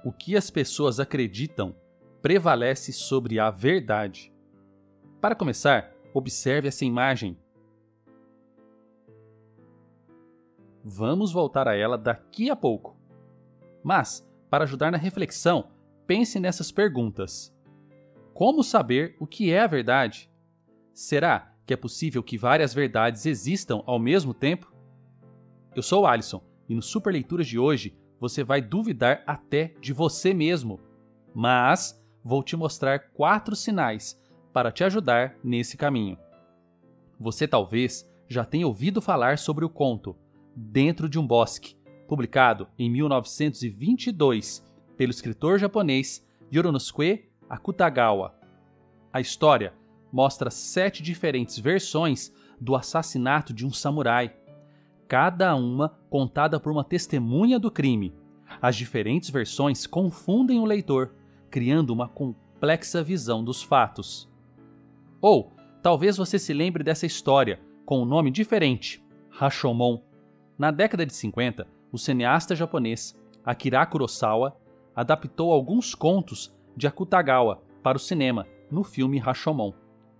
O que as pessoas acreditam prevalece sobre a verdade. Para começar, observe essa imagem. Vamos voltar a ela daqui a pouco. Mas, para ajudar na reflexão, pense nessas perguntas. Como saber o que é a verdade? Será que é possível que várias verdades existam ao mesmo tempo? Eu sou o Alisson e no Super Leituras de hoje você vai duvidar até de você mesmo. Mas vou te mostrar 4 sinais para te ajudar nesse caminho. Você talvez já tenha ouvido falar sobre o conto Dentro de um Bosque, publicado em 1922 pelo escritor japonês Yorinosuke Akutagawa. A história mostra 7 diferentes versões do assassinato de um samurai, cada uma contada por uma testemunha do crime. As diferentes versões confundem o leitor, criando uma complexa visão dos fatos. Ou talvez você se lembre dessa história com um nome diferente, Rashomon. Na década de 50, o cineasta japonês Akira Kurosawa adaptou alguns contos de Akutagawa para o cinema no filme Rashomon.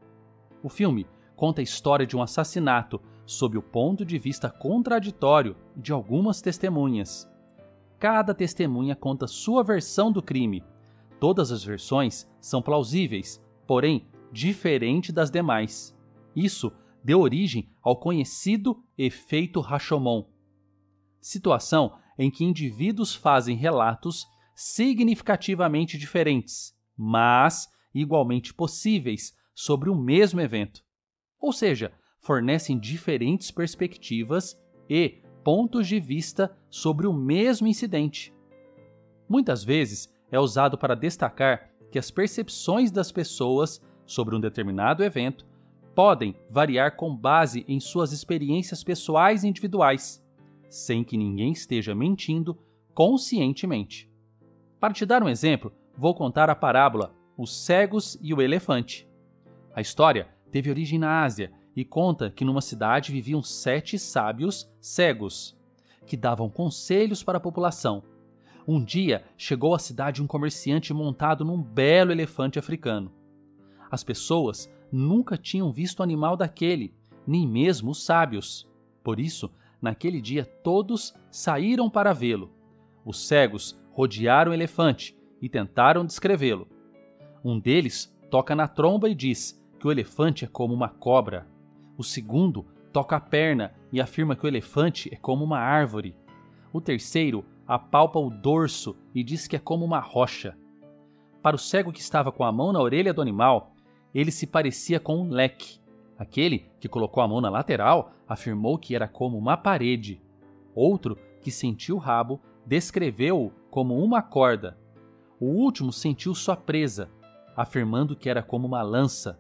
O filme conta a história de um assassinato sob o ponto de vista contraditório de algumas testemunhas. Cada testemunha conta sua versão do crime. Todas as versões são plausíveis, porém diferente das demais. Isso deu origem ao conhecido efeito Rashomon, situação em que indivíduos fazem relatos significativamente diferentes, mas igualmente possíveis sobre o mesmo evento. Ou seja, fornecem diferentes perspectivas e pontos de vista sobre o mesmo incidente. Muitas vezes é usado para destacar que as percepções das pessoas sobre um determinado evento podem variar com base em suas experiências pessoais e individuais, sem que ninguém esteja mentindo conscientemente. Para te dar um exemplo, vou contar a parábola Os Cegos e o Elefante. A história teve origem na Ásia e conta que numa cidade viviam 7 sábios cegos, que davam conselhos para a população. Um dia chegou à cidade um comerciante montado num belo elefante africano. As pessoas nunca tinham visto animal daquele, nem mesmo os sábios. Por isso, naquele dia todos saíram para vê-lo. Os cegos rodearam o elefante e tentaram descrevê-lo. Um deles toca na tromba e diz que o elefante é como uma cobra. O segundo toca a perna e afirma que o elefante é como uma árvore. O terceiro apalpa o dorso e diz que é como uma rocha. Para o cego que estava com a mão na orelha do animal, ele se parecia com um leque. Aquele que colocou a mão na lateral afirmou que era como uma parede. Outro, que sentiu o rabo, descreveu-o como uma corda. O último sentiu sua presa, afirmando que era como uma lança.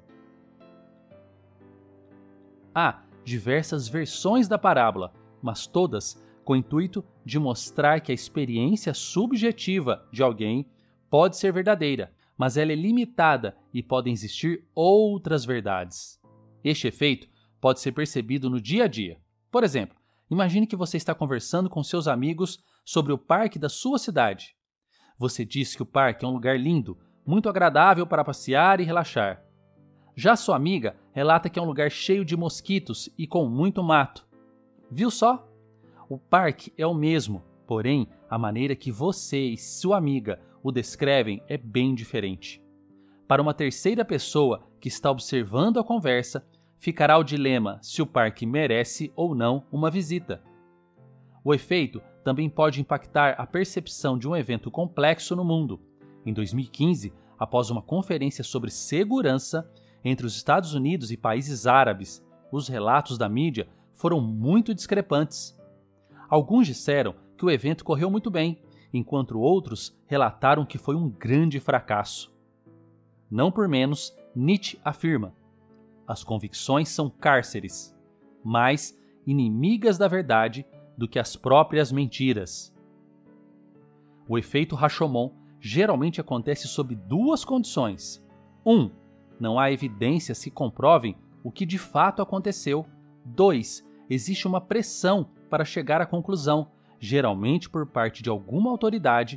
Há diversas versões da parábola, mas todas com o intuito de mostrar que a experiência subjetiva de alguém pode ser verdadeira, mas ela é limitada e podem existir outras verdades. Este efeito pode ser percebido no dia a dia. Por exemplo, imagine que você está conversando com seus amigos sobre o parque da sua cidade. Você diz que o parque é um lugar lindo, muito agradável para passear e relaxar. Já sua amiga relata que é um lugar cheio de mosquitos e com muito mato. Viu só? O parque é o mesmo, porém a maneira que você e sua amiga o descrevem é bem diferente. Para uma terceira pessoa que está observando a conversa, ficará o dilema se o parque merece ou não uma visita. O efeito também pode impactar a percepção de um evento complexo no mundo. Em 2015, após uma conferência sobre segurança entre os Estados Unidos e países árabes, os relatos da mídia foram muito discrepantes. Alguns disseram que o evento correu muito bem, enquanto outros relataram que foi um grande fracasso. Não por menos, Nietzsche afirma: as convicções são cárceres, mais inimigas da verdade do que as próprias mentiras. O efeito Rashomon geralmente acontece sob 2 condições. 1. Não há evidências que comprovem o que de fato aconteceu. 2. Existe uma pressão para chegar à conclusão, geralmente por parte de alguma autoridade,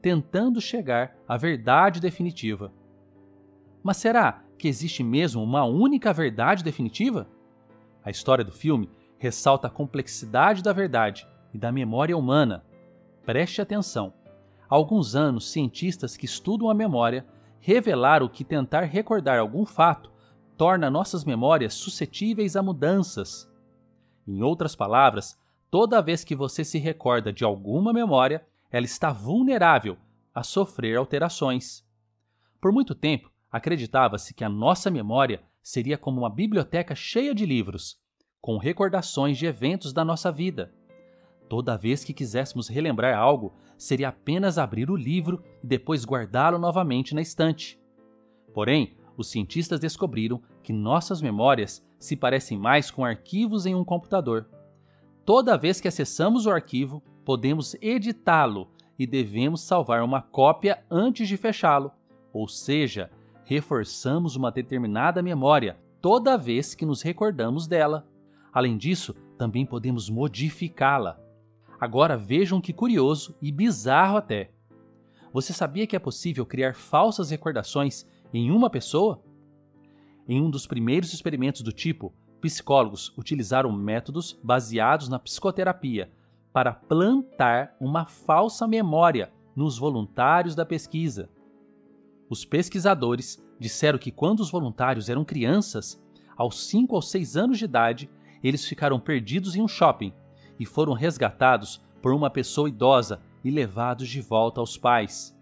tentando chegar à verdade definitiva. Mas será que existe mesmo uma única verdade definitiva? A história do filme ressalta a complexidade da verdade e da memória humana. Preste atenção. Há alguns anos, cientistas que estudam a memória revelaram que tentar recordar algum fato torna nossas memórias suscetíveis a mudanças. Em outras palavras, toda vez que você se recorda de alguma memória, ela está vulnerável a sofrer alterações. Por muito tempo, acreditava-se que a nossa memória seria como uma biblioteca cheia de livros, com recordações de eventos da nossa vida. Toda vez que quiséssemos relembrar algo, seria apenas abrir o livro e depois guardá-lo novamente na estante. Porém, os cientistas descobriram que nossas memórias se parecem mais com arquivos em um computador. Toda vez que acessamos o arquivo, podemos editá-lo e devemos salvar uma cópia antes de fechá-lo, ou seja, reforçamos uma determinada memória toda vez que nos recordamos dela. Além disso, também podemos modificá-la. Agora vejam que curioso e bizarro até. Você sabia que é possível criar falsas recordações em uma pessoa? Em um dos primeiros experimentos do tipo, psicólogos utilizaram métodos baseados na psicoterapia para plantar uma falsa memória nos voluntários da pesquisa. Os pesquisadores disseram que quando os voluntários eram crianças, aos 5 ou 6 anos de idade, eles ficaram perdidos em um shopping e foram resgatados por uma pessoa idosa e levados de volta aos pais.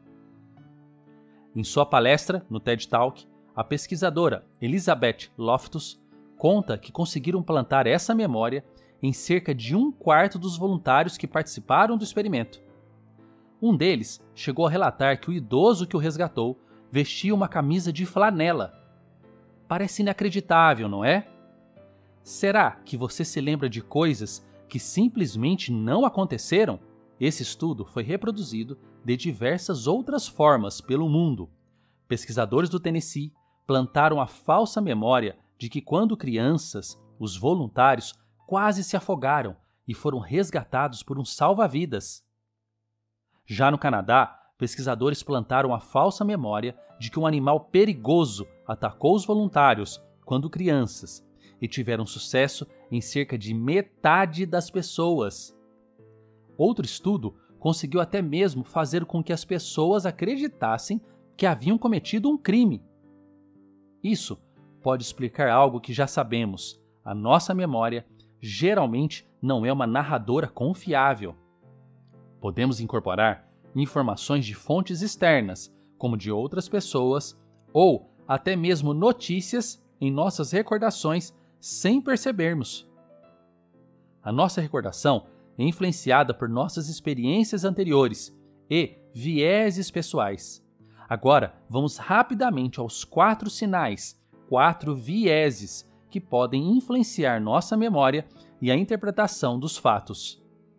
Em sua palestra no TED Talk, a pesquisadora Elizabeth Loftus conta que conseguiram plantar essa memória em cerca de 1/4 dos voluntários que participaram do experimento. Um deles chegou a relatar que o idoso que o resgatou vestia uma camisa de flanela. Parece inacreditável, não é? Será que você se lembra de coisas que simplesmente não aconteceram? Esse estudo foi reproduzido de diversas outras formas pelo mundo. Pesquisadores do Tennessee plantaram a falsa memória de que, quando crianças, os voluntários quase se afogaram e foram resgatados por um salva-vidas. Já no Canadá, pesquisadores plantaram a falsa memória de que um animal perigoso atacou os voluntários quando crianças e tiveram sucesso em cerca de metade das pessoas. Outro estudo conseguiu até mesmo fazer com que as pessoas acreditassem que haviam cometido um crime. Isso pode explicar algo que já sabemos: a nossa memória geralmente não é uma narradora confiável. Podemos incorporar informações de fontes externas, como de outras pessoas, ou até mesmo notícias em nossas recordações sem percebermos. A nossa recordação é influenciada por nossas experiências anteriores e vieses pessoais. Agora, vamos rapidamente aos 4 sinais, 4 vieses que podem influenciar nossa memória e a interpretação dos fatos.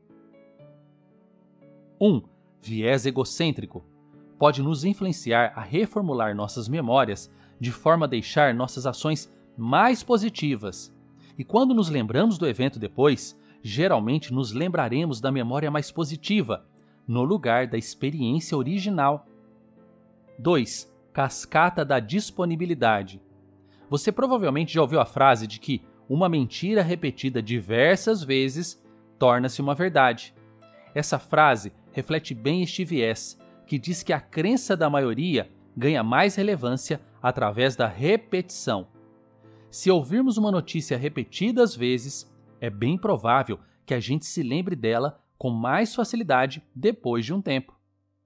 1. Viés egocêntrico. Pode nos influenciar a reformular nossas memórias de forma a deixar nossas ações mais positivas. E quando nos lembramos do evento depois, geralmente nos lembraremos da memória mais positiva, no lugar da experiência original. 2. Cascata da disponibilidade. Você provavelmente já ouviu a frase de que uma mentira repetida diversas vezes torna-se uma verdade. Essa frase reflete bem este viés, que diz que a crença da maioria ganha mais relevância através da repetição. Se ouvirmos uma notícia repetidas vezes, é bem provável que a gente se lembre dela com mais facilidade depois de um tempo.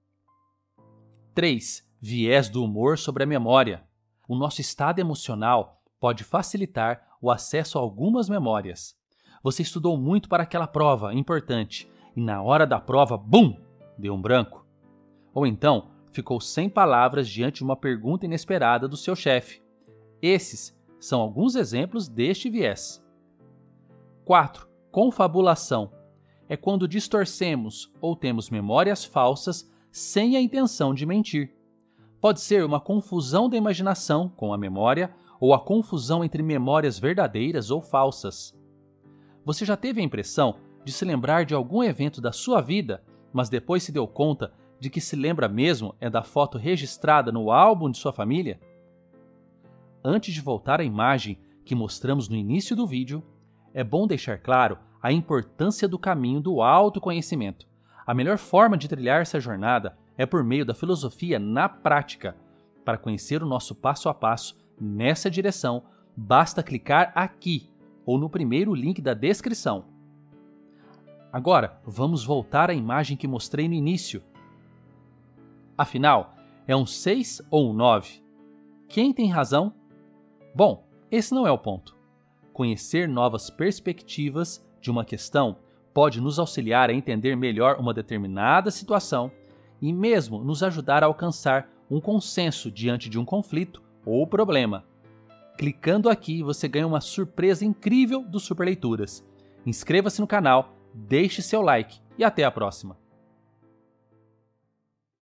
3. Viés do humor sobre a memória. O nosso estado emocional pode facilitar o acesso a algumas memórias. Você estudou muito para aquela prova importante e na hora da prova, bum, deu um branco. Ou então, ficou sem palavras diante de uma pergunta inesperada do seu chefe. Esses são alguns exemplos deste viés. 4. Confabulação. É quando distorcemos ou temos memórias falsas sem a intenção de mentir. Pode ser uma confusão da imaginação com a memória ou a confusão entre memórias verdadeiras ou falsas. Você já teve a impressão de se lembrar de algum evento da sua vida, mas depois se deu conta de que se lembra mesmo é da foto registrada no álbum de sua família? Antes de voltar à imagem que mostramos no início do vídeo, é bom deixar claro a importância do caminho do autoconhecimento. A melhor forma de trilhar essa jornada é por meio da filosofia na prática. Para conhecer o nosso passo a passo nessa direção, basta clicar aqui ou no primeiro link da descrição. Agora, vamos voltar à imagem que mostrei no início. Afinal, é um 6 ou um 9? Quem tem razão? Bom, esse não é o ponto. Conhecer novas perspectivas de uma questão pode nos auxiliar a entender melhor uma determinada situação e mesmo nos ajudar a alcançar um consenso diante de um conflito ou problema. Clicando aqui, você ganha uma surpresa incrível do Super Leituras. Inscreva-se no canal, deixe seu like e até a próxima!